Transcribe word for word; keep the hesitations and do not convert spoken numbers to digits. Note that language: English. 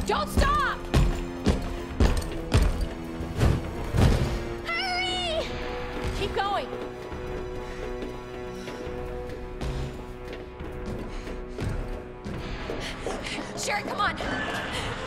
Don't stop! Hurry! Keep going. Sure, come on.